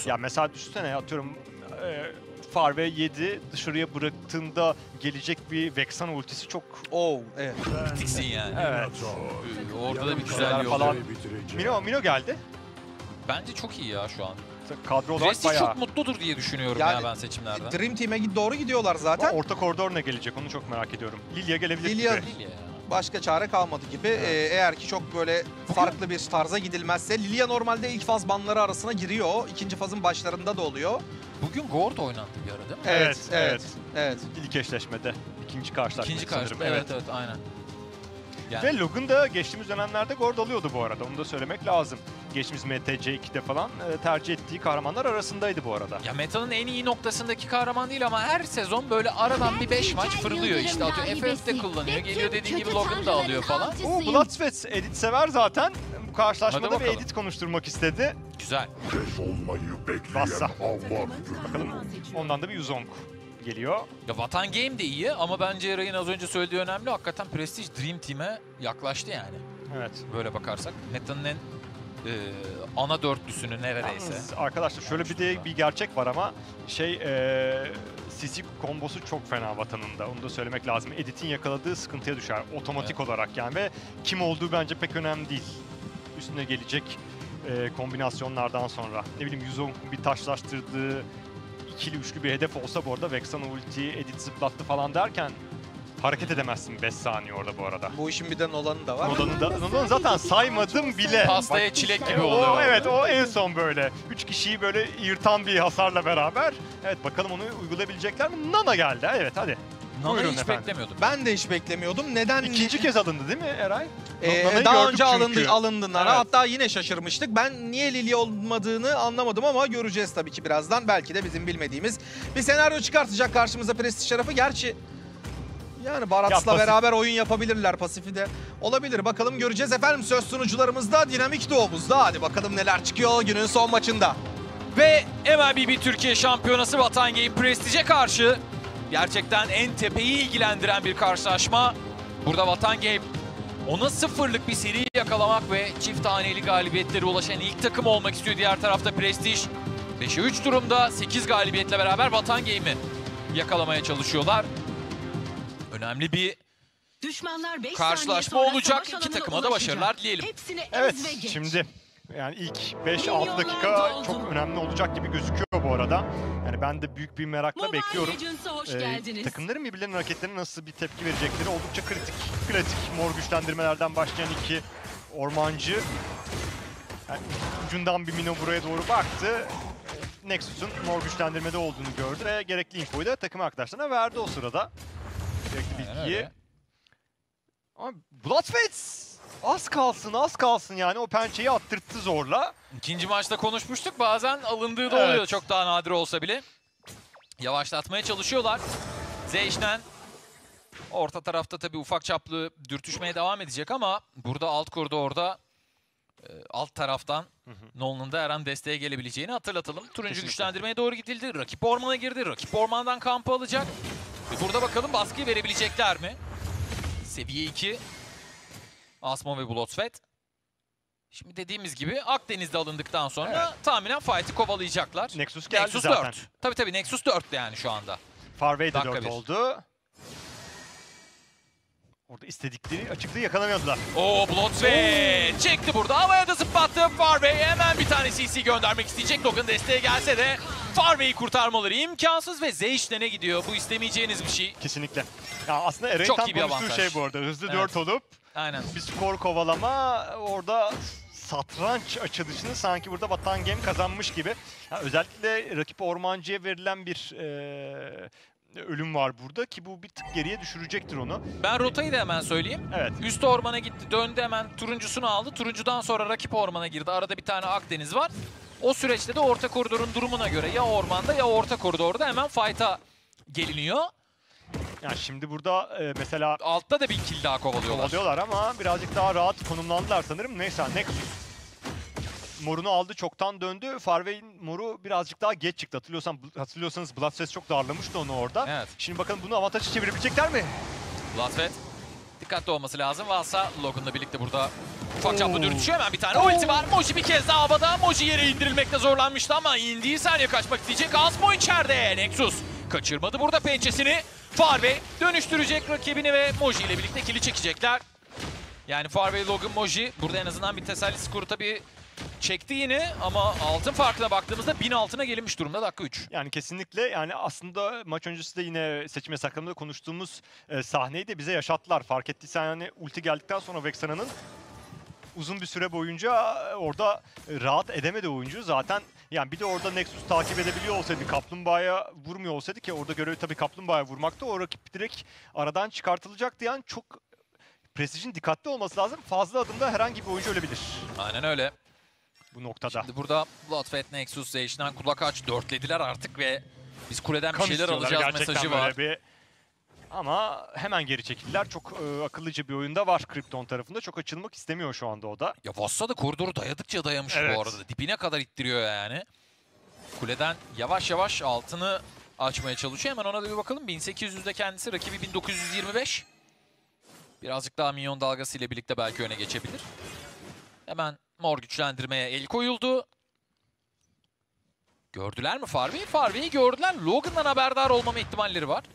diyorsun. Ya mesela düşünsene, atıyorum Farve 7 dışarıya bıraktığında gelecek bir Vexana ultisi çok... Evet. Bitiksin yani. Evet. Orada da bir güzelliği falan. oluyor. Mino geldi. Bence çok iyi ya şu an. Kadro olarak Prestige bayağı. çok mutludur diye düşünüyorum Yani, ya ben seçimlerden. Dream Team'e doğru gidiyorlar Ama zaten. orta koridor ne gelecek onu çok merak ediyorum. Lilia gelebilir Lilia- gibi. Değil ya. Başka çare kalmadı gibi. Evet. Eğer ki çok böyle farklı bir tarza gidilmezse. Lilia normalde ilk faz banları arasına giriyor. İkinci fazın başlarında da oluyor. Bugün Gord oynandı bir ara değil mi? Evet. İlk eşleşmede. İkinci karşılaşma İkinci sanırım. karşıda. Evet aynen. Yani, Ve Logan da geçtiğimiz dönemlerde Gord alıyordu bu arada. Onu da söylemek lazım. Geçtiğimiz MTC2'de falan tercih ettiği kahramanlar arasındaydı bu arada. ya metanın en iyi noktasındaki kahraman değil ama her sezon böyle aradan bir 5 maç fırlıyor işte. Atıyor FF de kullanıyor. Geliyor dediğin gibi Logan da alıyor falan. Bloodsweat edit sever zaten. Bu Hadi karşılaşmada bir bakalım. edit konuşturmak istedi. Güzel. Bassa. Bakalım ondan da bir Yuzong geliyor. Ya Vatan Game de iyi ama bence Eray'ın az önce söylediği önemli. Hakikaten Prestige Dream Team'e yaklaştı yani. Evet. Böyle bakarsak. Meta'nın en ana dörtlüsünü neredeyse. Yalnız arkadaşlar şöyle bir gerçek var ama CC kombosu çok fena Vatan'ın da. Onu da söylemek lazım. Edit'in yakaladığı sıkıntıya düşer otomatik olarak yani ve kim olduğu bence pek önemli değil. Üstüne gelecek kombinasyonlardan sonra. Ne bileyim Yuzong'un bir taşlaştırdığı ikili üçlü bir hedef olsa bu arada Vexana ulti, Edit zıplattı falan derken hareket edemezsin 5 saniye orada bu arada. Bu işin bir de Nolan'ı da var. Nolan'ı zaten saymadım bile. Pastaya Bak, çilek gibi oluyor. Evet o en son böyle. 3 kişiyi böyle yırtan bir hasarla beraber. Evet bakalım onu uygulayabilecekler mi? Nana geldi evet hadi. Nana'yı Buyurun hiç efendim. beklemiyordum. Ben de hiç beklemiyordum. Neden? İkinci kez alındı değil mi Eray? Nana'yı Daha gördük önce çünkü. alındı Nana. Evet. Hatta yine şaşırmıştık. Ben niye Lilia olmadığını anlamadım ama göreceğiz tabii ki birazdan. Belki de bizim bilmediğimiz bir senaryo çıkartacak karşımıza Prestige tarafı. Gerçi yani Barats'la pasif. beraber oyun yapabilirler. Pasifi de olabilir. Bakalım göreceğiz efendim. Söz sunucularımızda Dinamik Doğumuzda. Hadi bakalım neler çıkıyor günün son maçında. Ve MLBB Türkiye Şampiyonası Vatan Game Prestige'e karşı gerçekten en tepeyi ilgilendiren bir karşılaşma. Burada Vatan Game 10'a 0'lık bir seri yakalamak ve çift taneli galibiyetlere ulaşan ilk takım olmak istiyor. Diğer tarafta Prestige 5'e 3 durumda 8 galibiyetle beraber Vatan Game'i yakalamaya çalışıyorlar. Önemli bir karşılaşma olacak. İki takıma da başarılar dileyelim. Evet şimdi yani ilk 5-6 dakika çok önemli olacak gibi gözüküyor bu arada. Yani ben de büyük bir merakla bekliyorum. Takımların birbirlerinin hareketlerine nasıl bir tepki verecekleri oldukça kritik. Mor güçlendirmelerden başlayan iki ormancı. Yani ucundan bir Mino buraya doğru baktı. Nexus'un mor güçlendirmede olduğunu gördü ve gerekli infoyu da takım arkadaşlarına verdi o sırada. Gerekli bilgiyi. Ama Bloodsweat az kalsın yani o pençeyi attırttı zorla. İkinci maçta konuşmuştuk. Bazen alındığı da oluyor. Evet. Çok daha nadir olsa bile. Yavaşlatmaya çalışıyorlar. Zeyş'ten orta tarafta tabii ufak çaplı dürtüşmeye devam edecek ama burada alt koridorda alt taraftan Nolan'ın da her an desteğe gelebileceğini hatırlatalım. Turuncu Kesinlikle. güçlendirmeye doğru gidildi. Rakip ormana girdi. Rakip ormandan kampı alacak. Ve burada bakalım baskıyı verebilecekler mi? Seviye 2. Asmo ve Bloodsweat. Şimdi dediğimiz gibi Akdeniz'de alındıktan sonra tahminen fight'ı kovalayacaklar. Nexus geldi Nexus zaten. 4. Tabii Nexus 4 yani şu anda. Farway de Dakika 4 bir. oldu. Orada istedikleri açıklığı yakalamıyordular. Oo Bloodsweat çekti burada. Havaya da zıplattı. Farway hemen bir tane CC göndermek isteyecek. Logan desteğe gelse de Farway'i kurtarmaları imkansız ve Zeyş'le gidiyor. Bu istemeyeceğiniz bir şey. Kesinlikle. Ya aslında Eray'ın Çok tam iyi bir konuştuğu avantaj. şey bu arada. Hızlı Evet. 4 olup Aynen. bir skor kovalama, orada satranç açılışını sanki burada Vatan Game kazanmış gibi. Ya özellikle rakip ormancıya verilen bir ölüm var burada ki bu bir tık geriye düşürecektir onu. Ben rotayı da hemen söyleyeyim. Evet. Üst ormana gitti, döndü hemen turuncusunu aldı. Turuncudan sonra rakip ormana girdi. Arada bir tane Akdeniz var. O süreçte de orta koridorun durumuna göre ya ormanda ya orta koridorda hemen fight'a geliniyor. Yani şimdi burada mesela Altta da bir kill daha kovalıyorlar. kovalıyorlar ama birazcık daha rahat konumlandılar sanırım. Neyse Nexus morunu aldı, çoktan döndü. Farway'in moru birazcık daha geç çıktı. Hatırlıyorsanız Bloodsweat çok darlamıştı onu orada. Evet. Şimdi bakalım bunu avantaja çevirebilecekler mi? Bloodsweat dikkatli olması lazım. Varsa Logan'la birlikte burada Ufak çaplı dürtüşüyor, hemen bir tane ulti var. Moji bir kez daha havada. Moji yere indirilmekte zorlanmıştı ama indiği saniye kaçmak isteyecek. Asmo içeride. Nexus kaçırmadı burada pençesini. Farve dönüştürecek rakibini ve Moji ile birlikte kili çekecekler. Yani Farve, Logan, Moji burada en azından bir teselli skoru tabii çekti yine ama altın farkına baktığımızda 1000 altına gelinmiş durumda dakika 3. Yani kesinlikle, yani aslında maç öncesi de yine seçim yasaklarında konuştuğumuz sahneyi de bize yaşattılar. Fark ettiysen yani ulti geldikten sonra Vexena'nın uzun bir süre boyunca orada rahat edemedi oyuncu. Zaten yani bir de orada Nexus takip edebiliyor olsaydı, Kaplumbağa'ya vurmuyor olsaydı, ki orada görevi tabii Kaplumbağa'ya vurmakta, o rakip direkt aradan çıkartılacaktı. Yani çok Prestige'in dikkatli olması lazım. Fazla adımda herhangi bir oyuncu ölebilir Aynen öyle. bu noktada. Şimdi burada Bloodfed, Nexus, Zeyş'den kulak aç dörtlediler artık ve biz kuleden bir Kan şeyler istiyorlar alacağız gerçekten mesajı böyle var. Ama hemen geri çekildiler. Çok akıllıca bir oyunda var Krypton tarafında. Çok açılmak istemiyor şu anda o da. Ya Vassa da koridoru dayadıkça dayamış Evet. bu arada. Dibine kadar ittiriyor yani. Kuleden yavaş yavaş altını açmaya çalışıyor. Hemen ona da bir bakalım. 1800'de kendisi, rakibi 1925. Birazcık daha minyon dalgası ile birlikte belki öne geçebilir. Hemen mor güçlendirmeye el koyuldu. Gördüler mi Farve'yi? Farve'yi gördüler. Logan'dan haberdar olmama ihtimalleri var.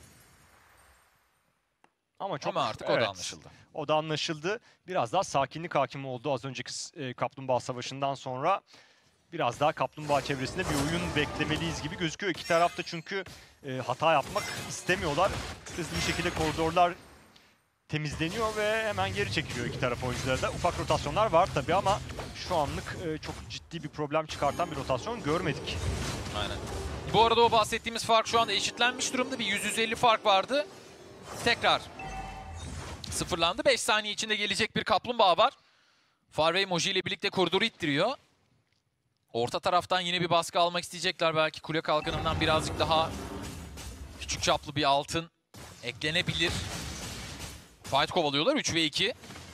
Ama artık o da anlaşıldı. O da anlaşıldı. Biraz daha sakinlik hakim oldu az önceki Kaplumbağa Savaşı'ndan sonra. Biraz daha Kaplumbağa çevresinde bir oyun beklemeliyiz gibi gözüküyor. İki tarafta çünkü hata yapmak istemiyorlar. Hızlı bir şekilde koridorlar temizleniyor ve hemen geri çekiliyor iki taraf oyuncuları da. Ufak rotasyonlar var tabii ama şu anlık çok ciddi bir problem çıkartan bir rotasyon görmedik. Aynen. Bu arada o bahsettiğimiz fark şu anda eşitlenmiş durumda. Bir 150 fark vardı. Tekrar sıfırlandı. 5 saniye içinde gelecek bir kaplumbağa var. Farve Moji ile birlikte koridoru ittiriyor. Orta taraftan yine bir baskı almak isteyecekler. Belki kule kalkanından birazcık daha küçük çaplı bir altın eklenebilir. Fight kovalıyorlar 3 ve 2.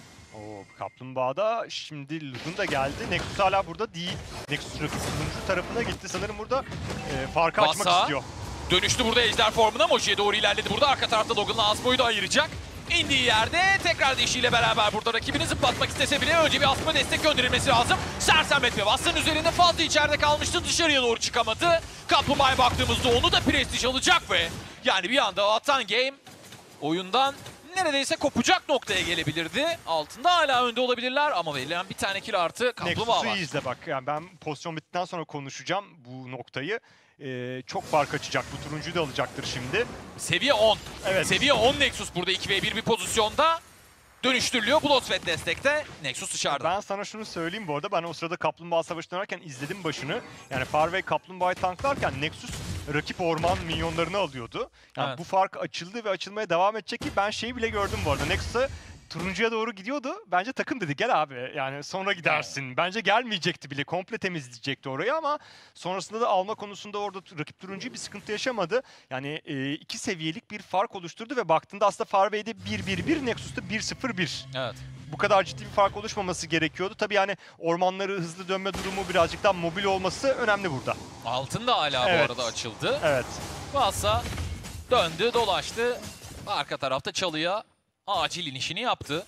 Kaplumbağa'da şimdi Lugun da geldi. Nexus hala burada değil. Nexus rakip turuncu tarafına gitti. Sanırım burada farkı açmak istiyor. Dönüştü burada ejder formuna. Moji'ye doğru ilerledi. Burada arka tarafta Logan'la Asmo'yu da ayıracak. İndiği yerde tekrar dişiyle beraber burada rakibini zıplatmak istese bile önce bir Asmo destek gönderilmesi lazım. Sersemletme Vassa'nın üzerinde fazla içeride kalmıştı. Dışarıya doğru çıkamadı. Kaplumbağa'ya baktığımızda onu da Prestige alacak ve yani bir anda Vatan Game oyundan neredeyse kopacak noktaya gelebilirdi. Altında hala önde olabilirler ama verilen bir tane kill artı Kaplumbağa Nexus'u var. iyi izle bak. Yani ben pozisyon bittikten sonra konuşacağım bu noktayı. Çok fark açacak. Bu turuncuyu da alacaktır şimdi. Seviye 10. Evet. Seviye 10 Nexus burada 2v1 bir pozisyonda dönüştürülüyor. Bloodfed destekte. Nexus dışarıda. Ben sana şunu söyleyeyim bu arada. Ben o sırada Kaplumbağa Savaşı dönerken izledim başını. Yani Farve Kaplumbağa'yı tanklarken Nexus rakip orman minyonlarını alıyordu. Yani Evet. bu fark açıldı ve açılmaya devam edecek ki ben şeyi bile gördüm bu arada. Nexus'a turuncuya doğru gidiyordu. Bence takım dedi gel abi yani sonra gidersin. Bence gelmeyecekti bile. Komple temizleyecekti orayı ama sonrasında da alma konusunda orada rakip turuncuyu bir sıkıntı yaşamadı. Yani 2 seviyelik bir fark oluşturdu ve baktığında aslında Farve'de 1-1-1, Nexus'ta 1-0-1. Evet. Bu kadar ciddi bir fark oluşmaması gerekiyordu. Tabii yani ormanları hızlı dönme durumu, birazcık daha mobil olması önemli burada. Altın da hala Evet. bu arada açıldı. Evet. Vassa döndü, dolaştı. Arka tarafta çalıya acil inişini yaptı.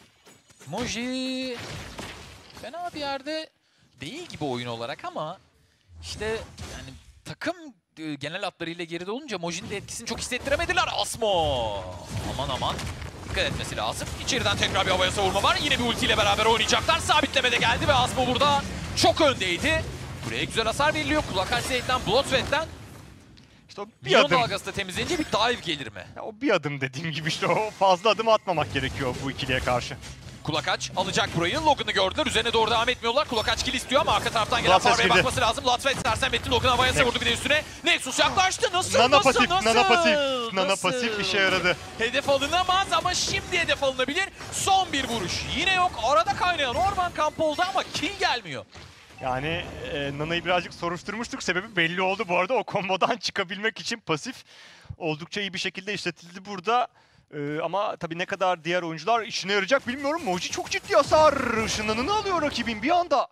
Moji fena bir yerde değil gibi oyun olarak ama işte yani takım genel hatlarıyla geride olunca Moji'nin de etkisini çok hissettiremediler. Asmo! Aman aman. Dikkat etmesi lazım. İçeriden tekrar bir havaya savurma var. Yine bir ultiyle beraber oynayacaklar. Sabitleme de geldi ve Asmo burada çok öndeydi. Buraya güzel hasar veriliyor. Kulak aç Zeyt'ten, Bloodfed'den. İşte o bir Minyon adım. dalgası da temizlenince bir dive gelir mi? Ya o bir adım dediğim gibi işte o fazla adım atmamak gerekiyor bu ikiliye karşı. Kulak aç alacak burayı. Logan'ı gördüler. Üzerine doğru devam etmiyorlar. Kulak aç kill istiyor ama arka taraftan gelen Bloodfed Farve'ye girdi. bakması lazım. Bloodfed sersemletti. Logan havaya savurdu bir de üstüne. Nexus yaklaştı. Nasıl? Nana Nasıl? pasif, Nasıl? nana pasif, nana Nasıl? pasif işe yaradı. Hedef alınamaz ama şimdi hedef alınabilir. Son bir vuruş. Yine yok. Arada kaynayan orman kampı oldu ama kill gelmiyor. Yani Nana'yı birazcık soruşturmuştuk. Sebebi belli oldu bu arada. O kombodan çıkabilmek için pasif oldukça iyi bir şekilde işletildi burada. Ama tabii ne kadar diğer oyuncular işine yarayacak bilmiyorum. Moji çok ciddi hasar ışınlanını alıyor rakibin bir anda.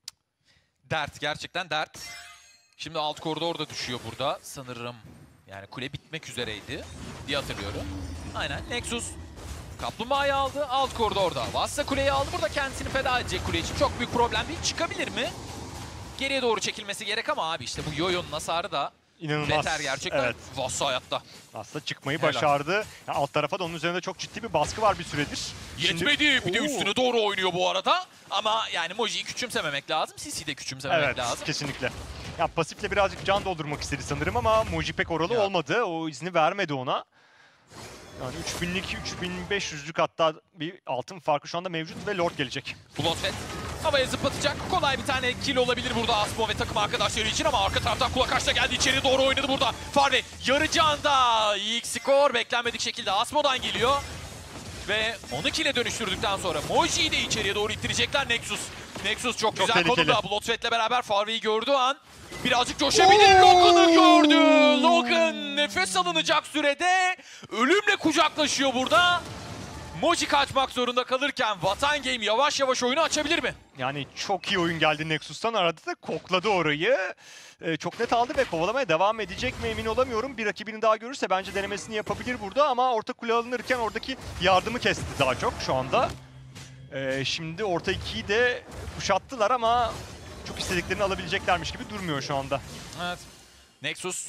Dert. Gerçekten dert. Şimdi alt koridor da düşüyor burada sanırım. Yani kule bitmek üzereydi diye hatırlıyorum. Aynen. Nexus Kaplumbağa'yı aldı. Alt koridorda Vassa kuleyi aldı. Burada kendisini feda edecek kule için. Çok büyük problem değil. Çıkabilir mi? Geriye doğru çekilmesi gerek ama abi işte bu Yoyo'nun hasarı da İnanılmaz. beter gerçekten. Evet. Vassa hayatta. Aslında çıkmayı Helal. başardı. Yani alt tarafa da onun üzerinde çok ciddi bir baskı var bir süredir. Yetmedi. Bir de Oo. üstüne doğru oynuyor bu arada. Ama yani Moji'yi küçümsememek lazım. Sisi'yi de küçümsememek Evet, lazım. kesinlikle. Ya pasifle birazcık can doldurmak istedi sanırım ama Moji pek oralı Ya. olmadı. O izni vermedi ona. Yani 3000'lik, 3500'lük hatta bir altın farkı şu anda mevcut ve Lord gelecek. Bloodfett havaya zıplatacak. Kolay bir tane kill olabilir burada Asmo ve takım arkadaşları için ama arka taraftan Kulakaş da geldi. İçeri doğru oynadı burada. Farve yarı canda. İlk skor beklenmedik şekilde Asmo'dan geliyor. Ve onu kill'e dönüştürdükten sonra Moji'yi de içeriye doğru ittirecekler Nexus. Nexus çok güzel tehlikeli. konumda. Bloodfett'le beraber Farve'yi gördüğü an birazcık coşabilir. Logan'ı gördü. Logan nefes alınacak sürede ölümle kucaklaşıyor burada. Moji kaçmak zorunda kalırken Vatan Game yavaş yavaş oyunu açabilir mi? Yani çok iyi oyun geldi Nexus'tan. Arada da kokladı orayı. Çok net aldı ve kovalamaya devam edecek mi emin olamıyorum. Bir rakibini daha görürse bence denemesini yapabilir burada ama orta kule alınırken oradaki yardımı kesti daha çok şu anda. Şimdi orta 2'yi de kuşattılar ama çok istediklerini alabileceklermiş gibi durmuyor şu anda. Evet. Nexus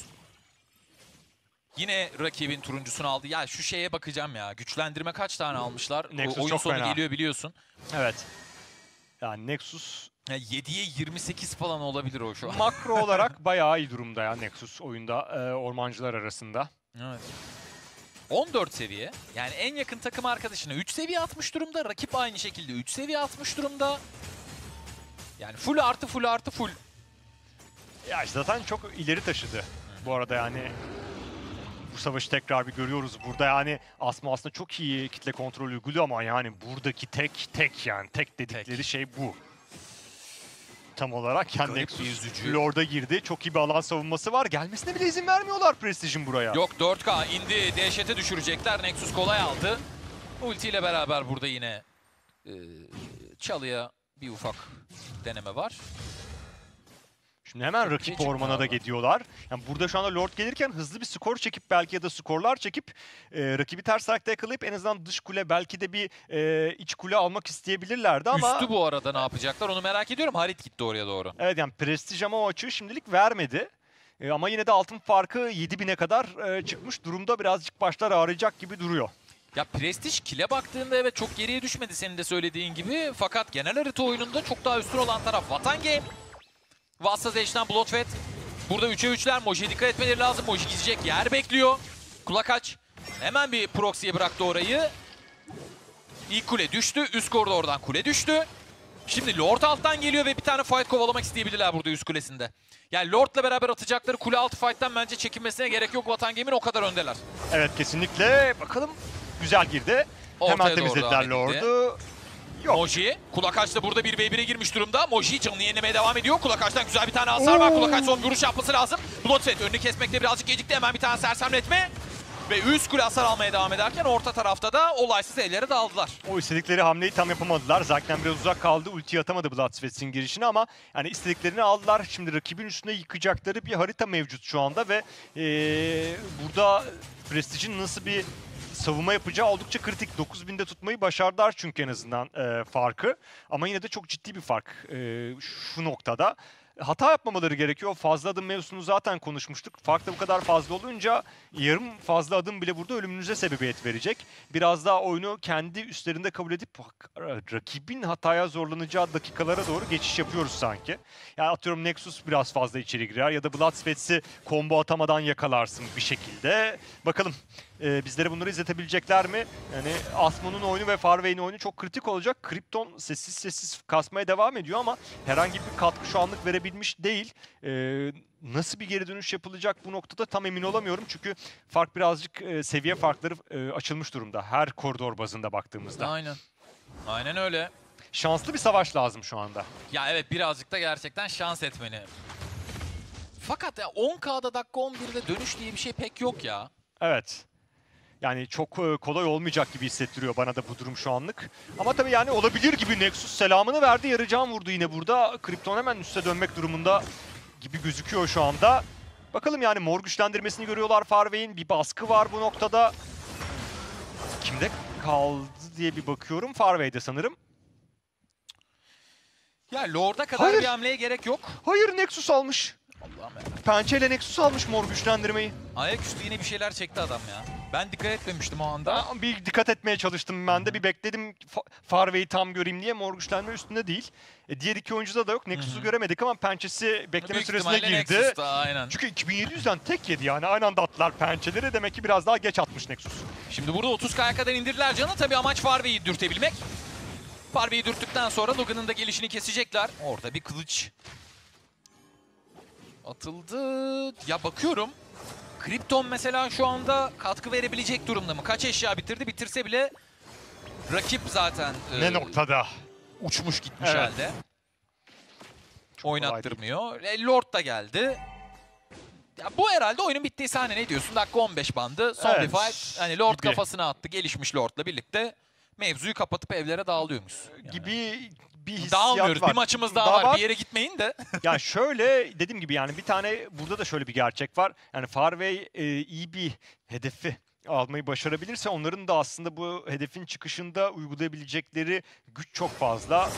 yine rakibin turuncusunu aldı. Ya şu şeye bakacağım ya. Güçlendirme kaç tane almışlar? Nexus Oyun çok sonu fena. geliyor biliyorsun. Evet. Yani Nexus Ya 7'ye 28 falan olabilir o şu an. makro olarak bayağı iyi durumda ya Nexus oyunda ormancılar arasında. Evet. 14 seviye. Yani en yakın takım arkadaşına 3 seviye atmış durumda. Rakip aynı şekilde 3 seviye atmış durumda. Yani full artı full artı full. Ya zaten çok ileri taşıdı. Bu arada yani bu savaşı tekrar bir görüyoruz. Burada yani Asmo aslında çok iyi kitle kontrolü uyguluyor ama yani buradaki tek dedikleri şey bu. Tam olarak yani Garip bir Nexus üzücü. Lord'a girdi. Çok iyi bir alan savunması var. Gelmesine bile izin vermiyorlar Prestige'in buraya. Yok 4K indi. Dehşete düşürecekler. Nexus kolay aldı. Ulti ile beraber burada yine çalıya bir ufak deneme var. Şimdi hemen rakip Küçük ormana da galiba. gidiyorlar. Yani burada şu anda Lord gelirken hızlı bir skor çekip belki ya da skorlar çekip rakibi ters ayakta yakalayıp en azından dış kule belki de bir iç kule almak isteyebilirlerdi ama... Üstü bu arada ne yapacaklar onu merak ediyorum. Harit gitti oraya doğru. Evet yani Prestige ama o açığı şimdilik vermedi. Ama yine de altın farkı 7000'e kadar çıkmış durumda, birazcık başlar ağrıyacak gibi duruyor. Ya Prestige kill'e baktığında evet çok geriye düşmedi senin de söylediğin gibi. Fakat genel harita oyununda çok daha üstün olan taraf Vatan Game. Vassa Zash'ten Bloodfett. Burada 3'e 3'ler. Moji'ye dikkat etmeleri lazım. Moji gidecek yer bekliyor. Kulak aç. Hemen bir proxy'ye bıraktı orayı. İlk kule düştü. Üst koridordan kule düştü. Şimdi Lord alttan geliyor ve bir tane fight kovalamak isteyebilirler burada üst kulesinde. Yani Lord'la beraber atacakları kule altı fight'tan bence çekinmesine gerek yok. Vatan Game'in o kadar öndeler. Evet kesinlikle. Bakalım, güzel girdi. Ortaya Hemen doğru temizlediler devam edildi. Lord'u. Yok. Moji, Kulakaç da burada 1v1'e girmiş durumda. Moji canını yenilemeye devam ediyor. Kulakaç'tan güzel bir tane hasar var. Kulakaç son vuruş yapması lazım. Bloodfett önünü kesmekte birazcık gecikti. Hemen bir tane sersemletme. Ve üst kule hasar almaya devam ederken orta tarafta da olaysız ellere dağıldılar. O istedikleri hamleyi tam yapamadılar. Zaten biraz uzak kaldı. Ulti atamadı Bloodfett'in girişine ama yani istediklerini aldılar. Şimdi rakibin üstüne yıkacakları bir harita mevcut şu anda ve burada Prestige'in nasıl bir savunma yapacağı oldukça kritik. 9000'de tutmayı başardılar çünkü en azından farkı. Ama yine de çok ciddi bir fark şu noktada. Hata yapmamaları gerekiyor. Fazla adım mevzusunu zaten konuşmuştuk. Fark da bu kadar fazla olunca yarım fazla adım bile burada ölümünüze sebebiyet verecek. Biraz daha oyunu kendi üstlerinde kabul edip rakibin hataya zorlanacağı dakikalara doğru geçiş yapıyoruz sanki. Yani atıyorum Nexus biraz fazla içeri girer ya da Bloodfett'i combo atamadan yakalarsın bir şekilde. Bakalım bizlere bunları izletebilecekler mi? Yani Asmo'nun oyunu ve Farvey'in oyunu çok kritik olacak. Krypton sessiz sessiz kasmaya devam ediyor ama herhangi bir katkı şu anlık verebilmiş değil. Nasıl bir geri dönüş yapılacak bu noktada tam emin olamıyorum. Çünkü fark birazcık seviye farkları açılmış durumda her koridor bazında baktığımızda. Aynen. Aynen öyle. Şanslı bir savaş lazım şu anda. Ya evet birazcık da gerçekten şans etmeni. Fakat ya 10K'da dakika 11'de dönüş diye bir şey pek yok ya. Evet. Yani çok kolay olmayacak gibi hissettiriyor bana da bu durum şu anlık. Ama tabii yani olabilir gibi. Nexus selamını verdi. Yarı can vurdu yine burada. Krypton hemen üste dönmek durumunda gibi gözüküyor şu anda. Bakalım yani mor güçlendirmesini görüyorlar Farvey'in. Bir baskı var bu noktada. Kimde kaldı diye bir bakıyorum. Farway'de sanırım. Ya Lord'a kadar Hayır. bir hamleye gerek yok. Hayır, Nexus almış. Allah'ım ya. Pençeyle Nexus almış mor güçlendirmeyi. Ayaküstü yine bir şeyler çekti adam ya. Ben dikkat etmemiştim o anda. Bir dikkat etmeye çalıştım ben de. Bir bekledim Farway'i tam göreyim diye, mor güçlendirme üstünde değil. Diğer iki oyuncuda da yok. Nexus'u göremedik ama pençesi bekleme Büyük süresine ihtimalle girdi. Nexus'ta, aynen. Çünkü 2700'den tek yedi yani. Aynı anda attılar pençeleri. Demek ki biraz daha geç atmış Nexus. Şimdi burada 30K'ya kadar indirdiler canı. Tabii amaç Farway'i dürtebilmek. Farway'i dürttükten sonra Logan'ın da gelişini kesecekler. Orada bir kılıç atıldı. Ya bakıyorum. Krypton mesela şu anda katkı verebilecek durumda mı? Kaç eşya bitirdi? Bitirse bile rakip zaten Ne noktada? uçmuş gitmiş Evet. halde. Çok Oynattırmıyor. Lord da geldi. Ya bu herhalde oyunun bittiği sahne, ne diyorsun? Dakika 15 bandı. Son Evet, bir fight. Hani Lord gibi. kafasına attı. Gelişmiş Lord'la birlikte mevzuyu kapatıp evlere dağılıyormuş. Yani. Gibi bir hissiyat Dağılmıyoruz. var. Bir maçımız daha var. Bir yere gitmeyin de. Ya şöyle dediğim gibi yani bir tane burada da şöyle bir gerçek var. Yani Farway iyi bir hedefi almayı başarabilirse onların da aslında bu hedefin çıkışında uygulayabilecekleri güç çok fazla.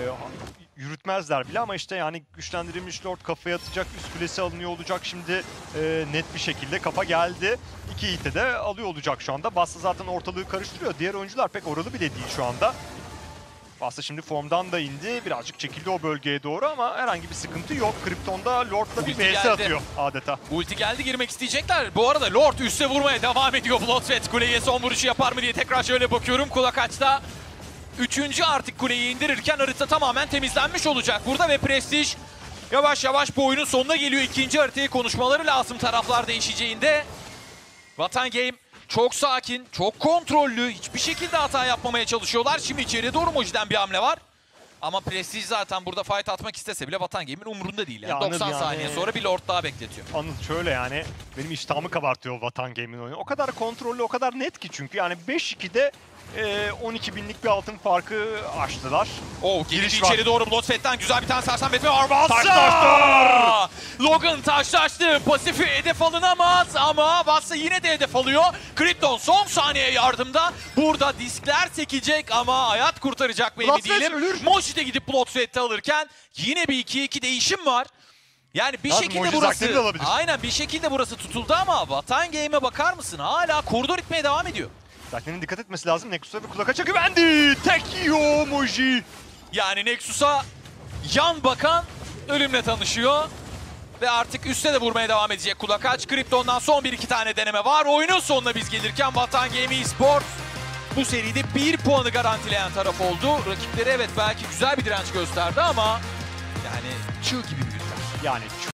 Yürütmezler bile ama işte yani güçlendirilmiş Lord kafaya atacak, üst kulesi alınıyor olacak şimdi net bir şekilde. Kafa geldi. 2 hit'e de alıyor olacak şu anda. Basta zaten ortalığı karıştırıyor. Diğer oyuncular pek oralı bile değil şu anda. Basta şimdi formdan da indi. Birazcık çekildi o bölgeye doğru ama herhangi bir sıkıntı yok. Krypton'da Lord'la bir Ulti vs geldi. atıyor adeta. Ulti geldi, girmek isteyecekler. Bu arada Lord üste vurmaya devam ediyor. Bloodsweat kuleye son vuruşu yapar mı diye tekrar şöyle bakıyorum. Kulakaç'ta 3. artık kuleyi indirirken harita tamamen temizlenmiş olacak burada ve Prestige yavaş yavaş bu oyunun sonuna geliyor. 2. haritayı konuşmaları lazım taraflar değişeceğinde. Vatan Game çok sakin, çok kontrollü, hiçbir şekilde hata yapmamaya çalışıyorlar. Şimdi içeriye doğru Moji'den bir hamle var. Ama Prestige zaten burada fight atmak istese bile Vatan Game'in umurunda değil. Yani Ya Anıl 90 yani- saniye sonra bir Lord daha bekletiyor. Anıl şöyle yani benim iştahımı kabartıyor Vatan Game'in oyunu. O kadar kontrollü, o kadar net ki çünkü yani 5-2'de 12 binlik bir altın farkı açtılar. Oh, Giriş girişi var. içeri doğru Bloodsweat'ten güzel bir tane sersemletme var. Taşlaştır! Logan taşlaştı. Pasifi hedef alınamaz ama Vassa yine de hedef alıyor. Krypton son saniye yardımda. Burada diskler sekecek ama hayat kurtaracak mı emin Bloodsweat değilim. ölür. Moji de gidip Bloodsweat'te alırken yine bir 2-2 değişim var. Yani bir Yalnız şekilde Moji burası, Zakir'i de alabilir. aynen bir şekilde burası tutuldu ama Vatan Game'e bakar mısın? Hala koridor itmeye devam ediyor. Zakir'in dikkat etmesi lazım. Nexus'a ve Kulakaç'a güvendi. Tek yiyor Moji. Yani Nexus'a yan bakan ölümle tanışıyor. Ve artık üste de vurmaya devam edecek Kulakaç. Krypton'dan son 1-2 tane deneme var. Oyunun sonuna biz gelirken Vatan Game Esports bu seride 1 puanı garantileyen taraf oldu. Rakipleri evet belki güzel bir direnç gösterdi ama yani çığ gibi büyüdüler. Yani